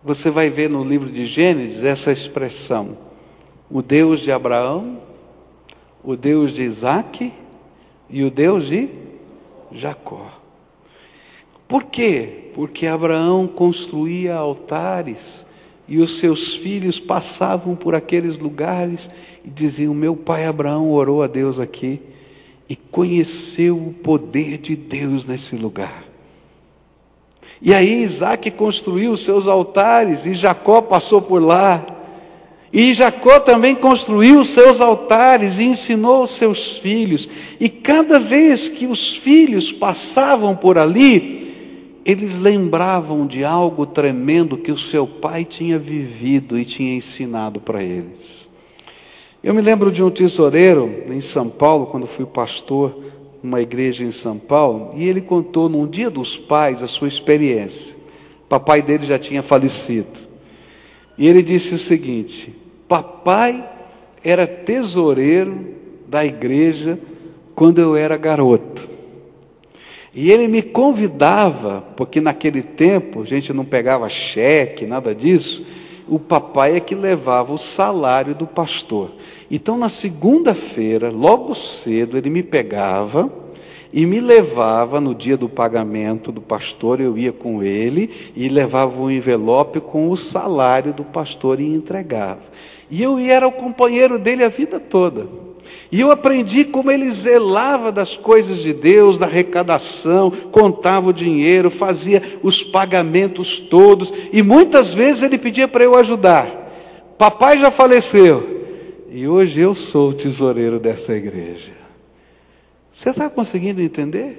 você vai ver no livro de Gênesis essa expressão: o Deus de Abraão, o Deus de Isaque e o Deus de Jacó. Por quê? Porque Abraão construía altares e os seus filhos passavam por aqueles lugares e diziam: meu pai Abraão orou a Deus aqui e conheceu o poder de Deus nesse lugar. E aí Isaque construiu os seus altares e Jacó passou por lá. E Jacó também construiu os seus altares e ensinou os seus filhos. E cada vez que os filhos passavam por ali, eles lembravam de algo tremendo que o seu pai tinha vivido e tinha ensinado para eles. Eu me lembro de um tesoureiro em São Paulo, quando fui pastor numa igreja em São Paulo, e ele contou num dia dos pais a sua experiência. O papai dele já tinha falecido. E ele disse o seguinte: papai era tesoureiro da igreja quando eu era garoto. E ele me convidava, porque naquele tempo a gente não pegava cheque, nada disso. O papai é que levava o salário do pastor. Então na segunda-feira, logo cedo, ele me pegava e me levava no dia do pagamento do pastor. Eu ia com ele e levava um envelope com o salário do pastor e entregava. E eu era o companheiro dele a vida toda. E eu aprendi como ele zelava das coisas de Deus, da arrecadação, contava o dinheiro, fazia os pagamentos todos. E muitas vezes ele pedia para eu ajudar. Papai já faleceu e hoje eu sou o tesoureiro dessa igreja. Você está conseguindo entender?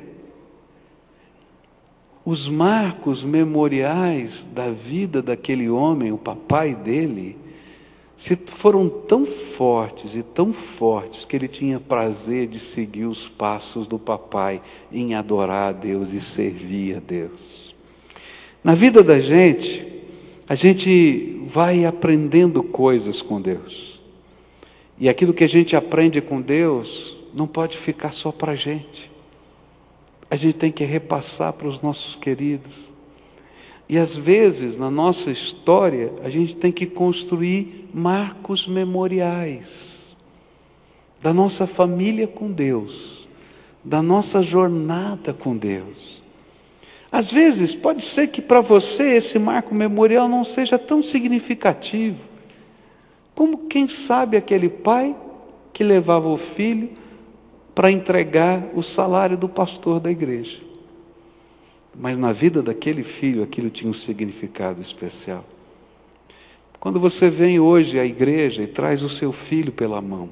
Os marcos memoriais da vida daquele homem, o papai dele, foram tão fortes e tão fortes que ele tinha prazer de seguir os passos do papai em adorar a Deus e servir a Deus. Na vida da gente, a gente vai aprendendo coisas com Deus. E aquilo que a gente aprende com Deus não pode ficar só para a gente. A gente tem que repassar para os nossos queridos. E às vezes, na nossa história, a gente tem que construir marcos memoriais da nossa família com Deus, da nossa jornada com Deus. Às vezes, pode ser que para você esse marco memorial não seja tão significativo, como quem sabe aquele pai que levava o filho para entregar o salário do pastor da igreja. Mas na vida daquele filho, aquilo tinha um significado especial. Quando você vem hoje à igreja e traz o seu filho pela mão,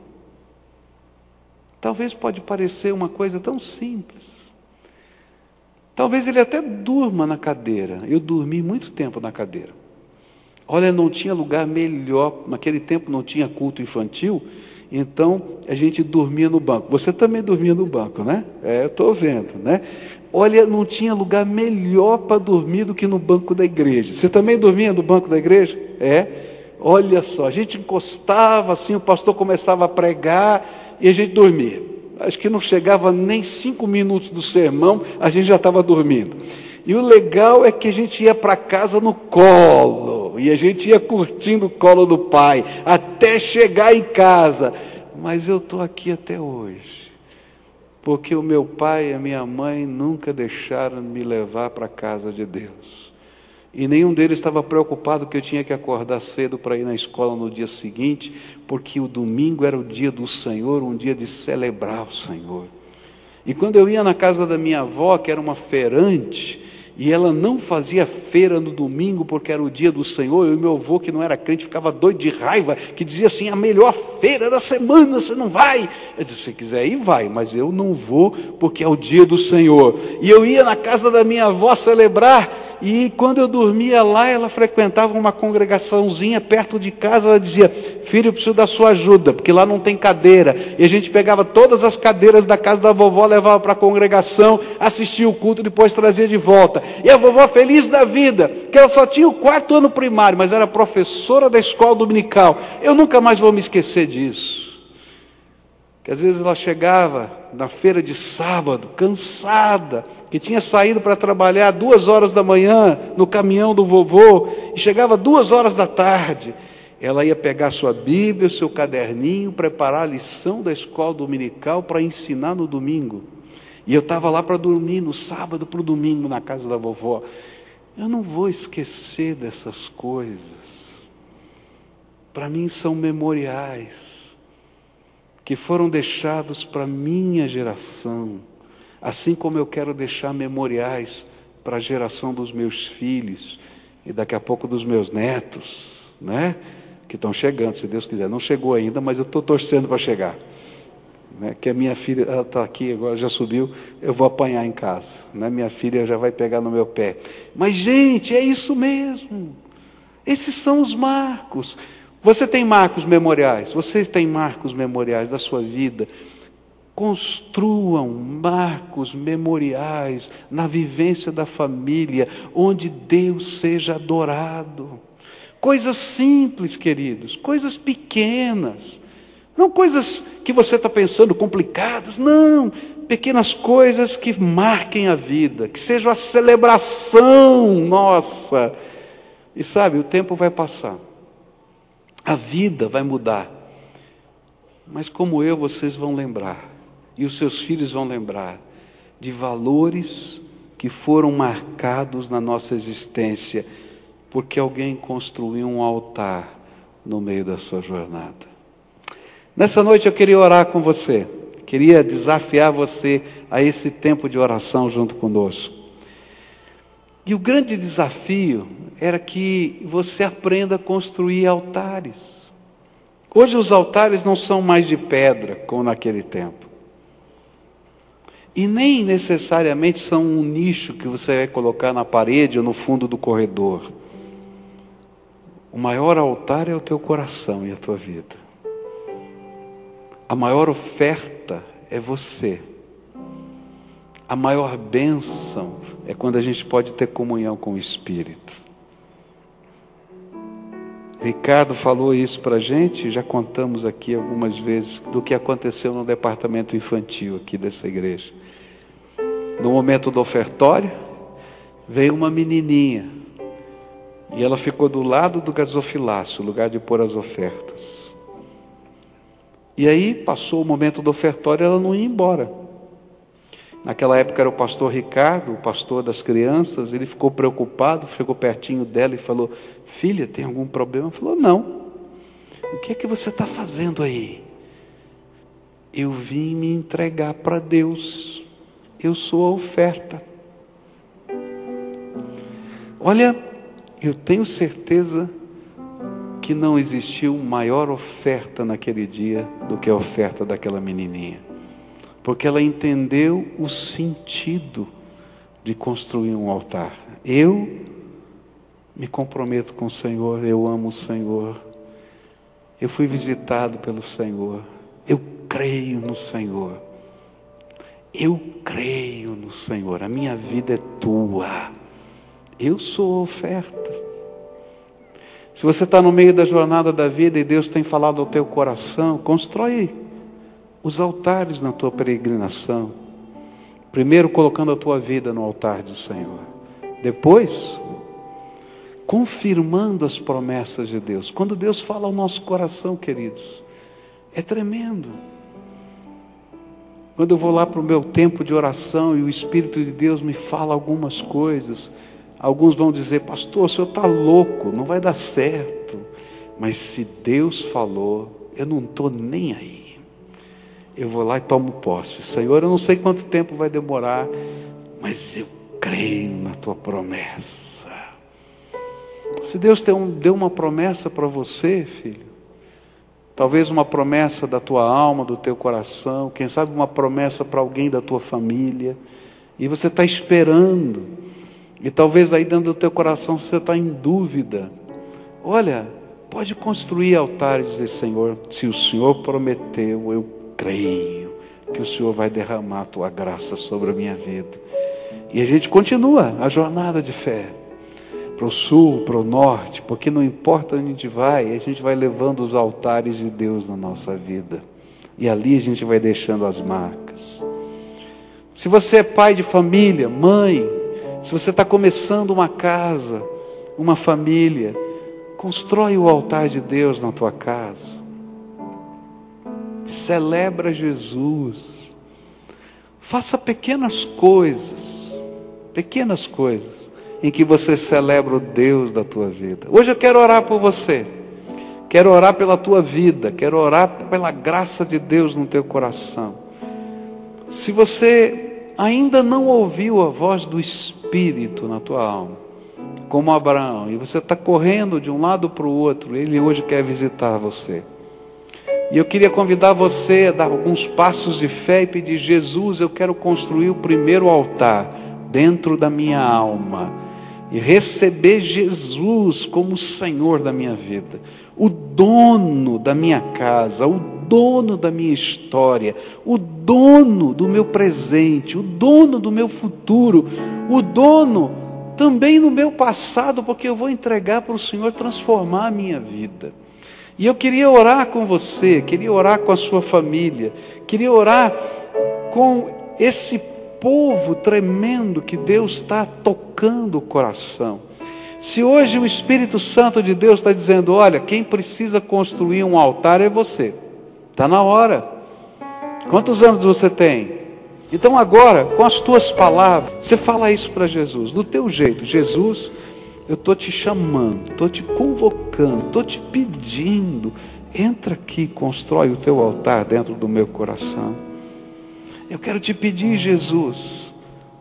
talvez pode parecer uma coisa tão simples. Talvez ele até durma na cadeira. Eu dormi muito tempo na cadeira. Olha, não tinha lugar melhor. Naquele tempo não tinha culto infantil, então a gente dormia no banco. Você também dormia no banco, né? Eu estou vendo, né? Olha, não tinha lugar melhor para dormir do que no banco da igreja. Você também dormia no banco da igreja? Olha só, a gente encostava assim, o pastor começava a pregar e a gente dormia. Acho que não chegava nem 5 minutos do sermão, a gente já estava dormindo. E o legal é que a gente ia para casa no colo, e a gente ia curtindo o colo do pai, até chegar em casa. Mas eu estou aqui até hoje, porque o meu pai e a minha mãe nunca deixaram de me levar para a casa de Deus. E nenhum deles estava preocupado que eu tinha que acordar cedo para ir na escola no dia seguinte, porque o domingo era o dia do Senhor, um dia de celebrar o Senhor. E quando eu ia na casa da minha avó, que era uma feirante, e ela não fazia feira no domingo porque era o dia do Senhor, eu e meu avô, que não era crente, ficava doido de raiva, que dizia assim: a melhor feira da semana, você não vai? Eu disse: se quiser ir, vai, mas eu não vou porque é o dia do Senhor. E eu ia na casa da minha avó celebrar, e quando eu dormia lá, ela frequentava uma congregaçãozinha perto de casa. Ela dizia: filho, eu preciso da sua ajuda, porque lá não tem cadeira. E a gente pegava todas as cadeiras da casa da vovó, levava para a congregação, assistia o culto, depois trazia de volta. E a vovó feliz da vida, que ela só tinha o 4º ano primário, mas era professora da escola dominical. Eu nunca mais vou me esquecer disso. Que às vezes ela chegava na feira de sábado, cansada, que tinha saído para trabalhar 2 horas da manhã no caminhão do vovô, e chegava 2 horas da tarde, ela ia pegar sua Bíblia, o seu caderninho, preparar a lição da escola dominical para ensinar no domingo. E eu estava lá para dormir no sábado para o domingo na casa da vovó. Eu não vou esquecer dessas coisas. Para mim são memoriais que foram deixados para a minha geração, assim como eu quero deixar memoriais para a geração dos meus filhos e daqui a pouco dos meus netos, né? Que estão chegando, se Deus quiser. Não chegou ainda, mas eu estou torcendo para chegar. Né? Que a minha filha, ela está aqui agora, já subiu, eu vou apanhar em casa. Né? Minha filha já vai pegar no meu pé. Mas, gente, é isso mesmo. Esses são os marcos. Você tem marcos memoriais, vocês têm marcos memoriais da sua vida. Construam marcos memoriais na vivência da família, onde Deus seja adorado. Coisas simples, queridos, coisas pequenas, não coisas que você está pensando complicadas, não, pequenas coisas que marquem a vida, que sejam a celebração nossa. E sabe, o tempo vai passar, a vida vai mudar, mas como eu, vocês vão lembrar, e os seus filhos vão lembrar, de valores que foram marcados na nossa existência, porque alguém construiu um altar no meio da sua jornada. Nessa noite eu queria orar com você, queria desafiar você a esse tempo de oração junto conosco. E o grande desafio era que você aprenda a construir altares. Hoje os altares não são mais de pedra, como naquele tempo. E nem necessariamente são um nicho que você vai colocar na parede ou no fundo do corredor. O maior altar é o teu coração e a tua vida. A maior oferta é você. A maior bênção é quando a gente pode ter comunhão com o Espírito. Ricardo falou isso para a gente, já contamos aqui algumas vezes, do que aconteceu no departamento infantil aqui dessa igreja. No momento do ofertório, veio uma menininha, e ela ficou do lado do gasofilácio, o lugar de pôr as ofertas. E aí passou o momento do ofertório, ela não ia embora. Naquela época era o pastor Ricardo, o pastor das crianças. Ele ficou preocupado, ficou pertinho dela e falou: filha, tem algum problema? Ela falou: não. O que é que você está fazendo aí? Eu vim me entregar para Deus. Eu sou a oferta. Olha, eu tenho certeza que não existiu maior oferta naquele dia do que a oferta daquela menininha. Porque ela entendeu o sentido de construir um altar. Eu me comprometo com o Senhor, eu amo o Senhor. Eu fui visitado pelo Senhor. Eu creio no Senhor. Eu creio no Senhor. A minha vida é tua. Eu sou a oferta. Se você está no meio da jornada da vida e Deus tem falado ao teu coração, constrói os altares na tua peregrinação. Primeiro colocando a tua vida no altar do Senhor. Depois, confirmando as promessas de Deus. Quando Deus fala ao nosso coração, queridos, é tremendo. Quando eu vou lá para o meu tempo de oração e o Espírito de Deus me fala algumas coisas, alguns vão dizer: pastor, o senhor está louco, não vai dar certo. Mas se Deus falou, eu não estou nem aí. Eu vou lá e tomo posse. Senhor, eu não sei quanto tempo vai demorar, mas eu creio na tua promessa. Se Deus deu uma promessa para você, filho, talvez uma promessa da tua alma, do teu coração, quem sabe uma promessa para alguém da tua família, e você está esperando, e talvez aí dentro do teu coração você está em dúvida. Olha, pode construir altares e dizer: Senhor, se o Senhor prometeu, eu creio que o Senhor vai derramar a tua graça sobre a minha vida. E a gente continua a jornada de fé, para o sul, para o norte, porque não importa onde a gente vai levando os altares de Deus na nossa vida, e ali a gente vai deixando as marcas. Se você é pai de família, mãe, se você está começando uma casa, uma família, constrói o altar de Deus na tua casa. Celebra Jesus. Faça pequenas coisas em que você celebra o Deus da tua vida. Hoje eu quero orar por você. Quero orar pela tua vida, quero orar pela graça de Deus no teu coração. Se você ainda não ouviu a voz do Espírito na tua alma, como Abraão, e você está correndo de um lado para o outro, ele hoje quer visitar você. E eu queria convidar você a dar alguns passos de fé e pedir: Jesus, eu quero construir o primeiro altar dentro da minha alma e receber Jesus como o Senhor da minha vida, o dono da minha casa, o dono da minha história, o dono do meu presente, o dono do meu futuro, o dono também no meu passado, porque eu vou entregar para o Senhor transformar a minha vida. E eu queria orar com você, queria orar com a sua família, queria orar com esse povo tremendo que Deus está tocando o coração. Se hoje o Espírito Santo de Deus está dizendo: olha, quem precisa construir um altar é você, está na hora. Quantos anos você tem? Então agora, com as tuas palavras, você fala isso para Jesus, do teu jeito: Jesus, eu estou te chamando, estou te convocando, estou te pedindo, entra aqui, constrói o teu altar dentro do meu coração. Eu quero te pedir, Jesus,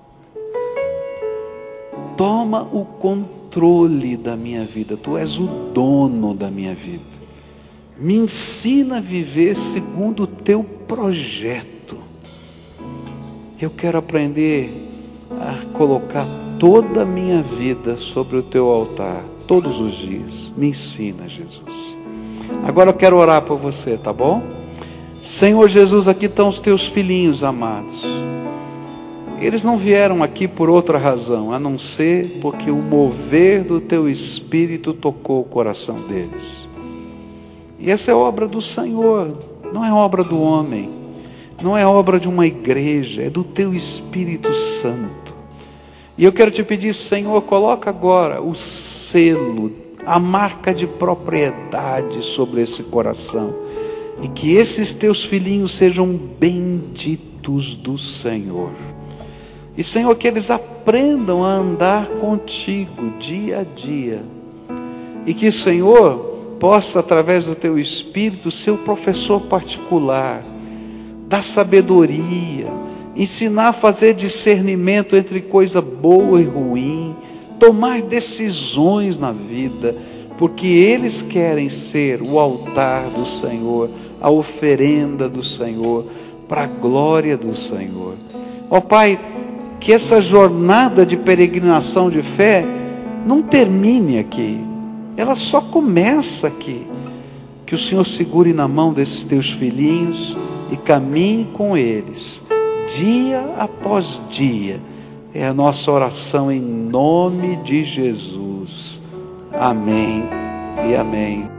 toma o controle da minha vida, tu és o dono da minha vida, me ensina a viver segundo o teu projeto. Eu quero aprender a colocar toda a minha vida sobre o teu altar, todos os dias. Me ensina, Jesus. Agora eu quero orar por você, tá bom? Senhor Jesus, aqui estão os teus filhinhos amados. Eles não vieram aqui por outra razão, a não ser porque o mover do teu Espírito tocou o coração deles. E essa é obra do Senhor, não é obra do homem, não é obra de uma igreja, é do teu Espírito Santo. E eu quero te pedir, Senhor, coloca agora o selo, a marca de propriedade sobre esse coração, e que esses teus filhinhos sejam benditos do Senhor. E Senhor, que eles aprendam a andar contigo dia a dia, e que Senhor possa, através do teu Espírito, ser o professor particular, dar sabedoria, ensinar a fazer discernimento entre coisa boa e ruim, tomar decisões na vida, porque eles querem ser o altar do Senhor, a oferenda do Senhor, para a glória do Senhor. Ó Pai, que essa jornada de peregrinação de fé não termine aqui, ela só começa aqui. Que o Senhor segure na mão desses teus filhinhos e caminhe com eles, dia após dia. É a nossa oração em nome de Jesus. Amém e amém.